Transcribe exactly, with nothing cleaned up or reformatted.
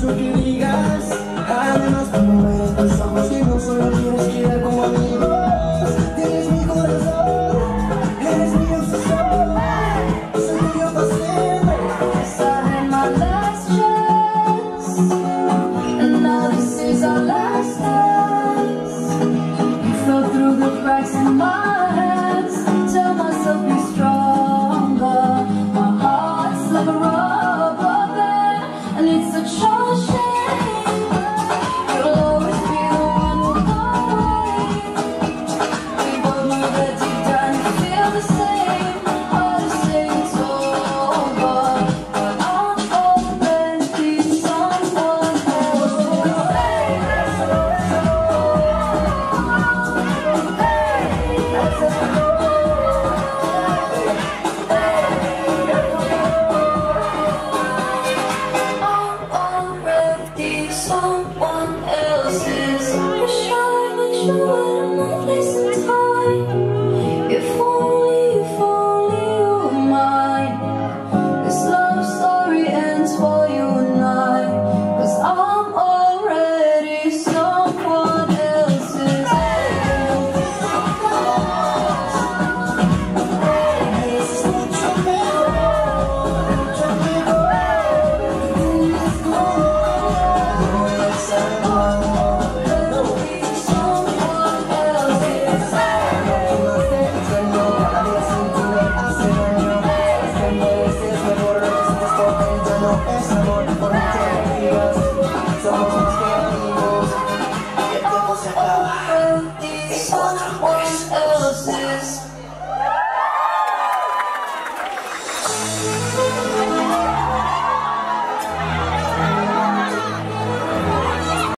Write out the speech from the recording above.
mucho que digas. Además, como ves, pensamos que no solo quieres quedar como amigos. Tienes mi corazón, eres mi obsesión. Soy tuyo para siempre. Yes, I had my last chance, and now this is our last dance. You fell through the cracks in my hands. Tell myself be stronger. My heart's like a rubber band, and it's such a shame. You'll always be the one who'll go away. We both know that deep down you feel the same. But to say it's over, but I'm already someone else. Hey, let's go, let's go. I'm already someone